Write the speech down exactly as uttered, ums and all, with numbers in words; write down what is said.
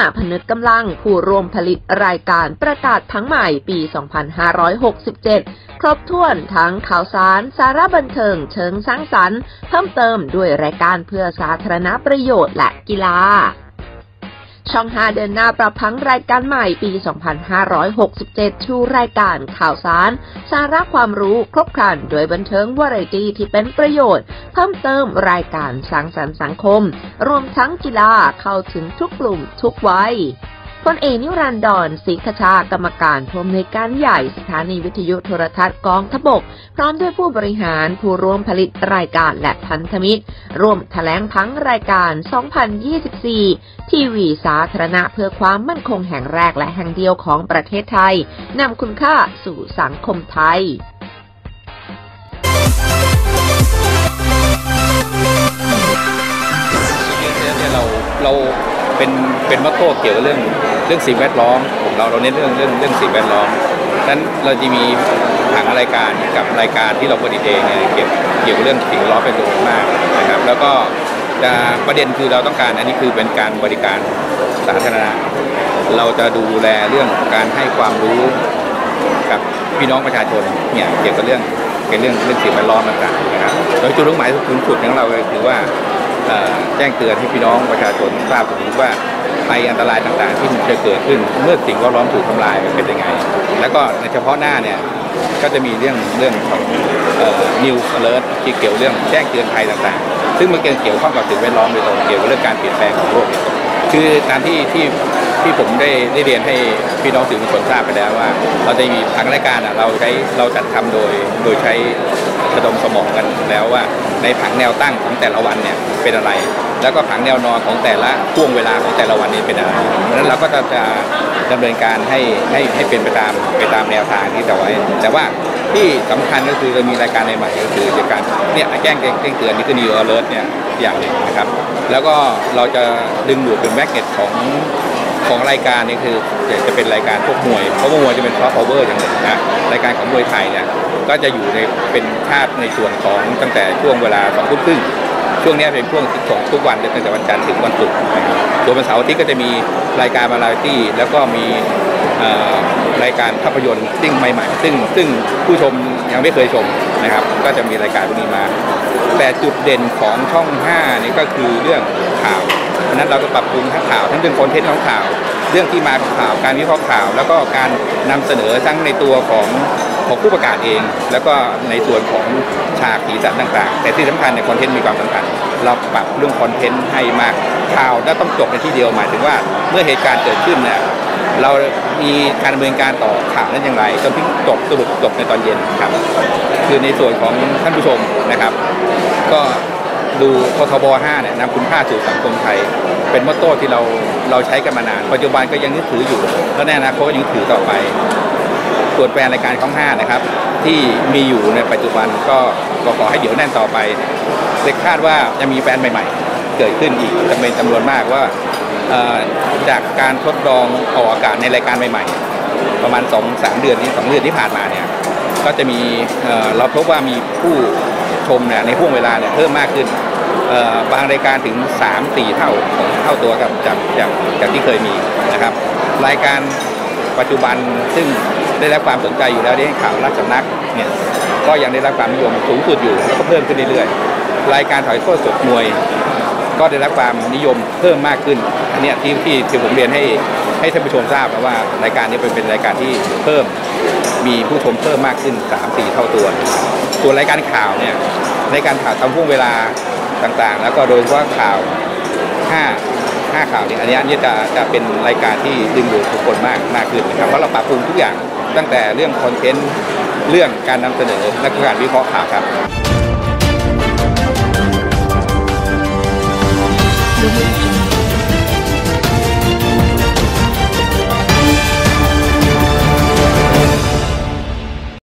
ผนึกกำลังผู้ร่วมผลิตรายการประกาศผังใหม่ปี สองพันห้าร้อยหกสิบเจ็ด ครบถ้วนทั้งข่าวสารสาระบันเทิงเชิงสร้างสรรค์เพิ่มเติมด้วยรายการเพื่อสาธารณประโยชน์และกีฬาช่องห้าเดินหน้าปรับผังรายการใหม่ปี สองพันห้าร้อยหกสิบเจ็ด ชูรายการข่าวสารสาระความรู้ครบครันโดยบันเทิงวาไรตี้ที่เป็นประโยชน์เพิ่มเติมรายการสร้างสรรค์สังคมรวมทั้งกีฬาเข้าถึงทุกกลุ่มทุกวัยพลเอกนิรันดร ศรีคชากรรมการผู้อำนวยการใหญ่สถานีวิทยุโทรทัศน์กองทพบกพร้อมด้วยผู้บริหารผู้ร่วมผลิตรายการและพันธมิตรร่วมแถลงผังรายการ สองพันยี่สิบสี่ ทีวีสาธารณะเพื่อความมั่นคงแห่งแรกและแห่งเดียวของประเทศไทยนำคุณค่าสู่สังคมไทยเราเราเป็นเป็นมอตโต้เกี่ยวกับเรื่องเรื่องสิ่งแวดล้อมของเราเราเน้นเรื่องเรื่องเรื่องสิ่งแวดล้อมดังนั้นเราจะมีผังรายการกับรายการที่เราผลิตเองเนี่ยเกี่ยวเกี่ยวกับเรื่องสิ่งแวดล้อมเป็นตัวมากนะครับแล้วก็จะประเด็นคือเราต้องการอันนี้คือเป็นการบริการสาธารณะเราจะดูแลเรื่องการให้ความรู้กับพี่น้องประชาชนเนี่ยเกี่ยวกับเรื่องเกี่ยวกับเรื่องเรื่องสิ่งแวดล้อมต่างๆนะครับโดยจุดมุ่งหมายสูงสุดของเราคือว่าแจ้งเตือนให้พี่น้องประชาชนทราบถึงว่าภัยอันตรายต่างๆที่จะเกิดขึ้นเมื่อสิ่งแวดล้อมถูกทำลายเป็นยังไงแล้วก็ในเฉพาะหน้าเนี่ยก็จะมีเรื่องเรื่องของ News Alert ที่เกี่ยวเรื่องแจ้งเตือนภัยต่างๆซึ่งมันเกี่ยวข้องกับสิ่งแวดล้อมโดยตรงเกี่ยวกับเรื่องการเปลี่ยนแปลงของโลกคือตามที่ที่ที่ผมได้ได้เรียนให้พี่น้องสื่อมวลชนทราบไปแล้วว่าเราจะมีทางรายการเราใช้เราจัดทำโดยโดยใช้ระดมสมองกันแล้วว่าในผังแนวตั้งของแต่ละวันเนี่ยเป็นอะไรแล้วก็ผังแนวนอนของแต่ละช่วงเวลาของแต่ละวันนี้เป็นอะไรเพราะฉะนั้นเราก็จะจะดำเนินการให้ให้ให้เป็นไปตามไปตามแนวทางที่จะไว้แต่ว่าที่สำคัญก็คือเรามีรายการใหม่ๆก็คือการเนี่ยแจ้งแจ้งเตือนนี่คือ News Alert เนี่ยอย่างหนึ่งนะครับแล้วก็เราจะดึงดูดเป็นแมกเนตของของรายการนี่คือจะเป็นรายการพวกมวยเพราะมวยจะเป็นซอฟต์พาวเวอร์อย่างหนึ่งนะรายการของมวยไทยเนี่ยก็จะอยู่ในเป็นชาติในส่วนของตั้งแต่ช่วงเวลาสองทุ่มครึ่งช่วงนี้เป็นช่วงของทุกวันตั้งแต่วันจันทร์ถึงวันศุกร์นะครับส่วนวันเสาร์อาทิตย์ก็จะมีรายการวาไรตี้แล้วก็มีรายการภาพยนตร์ซึ่งใหม่ๆซึ่งซึ่งผู้ชมยังไม่เคยชมนะครับก็จะมีรายการพวกนี้มาแต่จุดเด่นของช่องห้านี่ก็คือเรื่องข่าวเพราะนั้นเราก็ปรับปรุงทั้งข่าวทั้งเรื่องคอนเทนต์ของข่าวเรื่องที่มาของข่าวการวิเคราะห์ข่าวแล้วก็การนำเสนอทั้งในตัวของของผู้ประกาศเองแล้วก็ในส่วนของฉากสีสันต่างๆแต่ที่สำคัญในคอนเทนต์มีความสำคัญเราปรับเรื่องคอนเทนต์ให้มากข่าวแล้วต้องจบในที่เดียวหมายถึงว่าเมื่อเหตุการณ์เกิดขึ้นเนี่ยเรามีการดำเนินการต่อข่าวนั้นอย่างไรจนถึงจบสรุปจบในตอนเย็นครับคือในส่วนของท่านผู้ชมนะครับก็ดูททบห้าเนี่ยนำคุณค่าสู่สังคมไทยเป็นมอตโต้ที่เราเราใช้กันมานานปัจจุบันก็ยังยึดถืออยู่และในอนาคตก็ยังถือต่อไปส่วนแฟนรายการช่องห้านะครับที่มีอยู่ในปัจจุบันก็ก็ขอให้เดี๋ยวแน่นต่อไปเด็กคาดว่าจะมีแฟนใหม่ๆเกิดขึ้นอีกจำเป็นจำนวนมากว่าจากการทดลองออกอากาศในรายการใหม่ๆประมาณ สองถึงสาม เดือนนี้สองเดือนที่ผ่านมาเนี่ยก็จะมีเราพบว่ามีผู้ชมเนี่ยในช่วงเวลาเนี่ยเพิ่มมากขึ้นบางรายการถึง สามถึงสี่ เท่าของเท่าตัวกับจากจากจากที่เคยมีนะครับรายการปัจจุบันซึ่งได้รับความสนใจอยู่แล้วที่ข่าวรัฐสำนักเนี่ยก็ยังได้รับความนิยมสูงสุดอยู่แล้วก็เพิ่มขึ้นเรื่อยๆรายการถ่ายทอดสดมวยก็ได้รับความนิยมเพิ่มมากขึ้นอันนี้ที่ที่ที่ผมเรียนให้ให้ท่านผู้ชมทราบว่ารายการนี้เป็นเป็นรายการที่เพิ่มมีผู้ชมเพิ่มมากขึ้น สามถึงสี่ เท่าตัวส่วนรายการข่าวเนี่ยในการข่าวทำช่วงเวลาต่างๆแล้วก็โดยเฉพาะข่าวห้า ห้าข่าวเนี่ยอันนี้อันนี้จะจะเป็นรายการที่ดึงดูดทุกคนมากมากขึ้นนะครับเพราะเราปรับปรุงทุกอย่างตั้งแต่เรื่องคอนเทนต์เรื่องการนำเสนอและการวิเคราะห์ข่าวครับ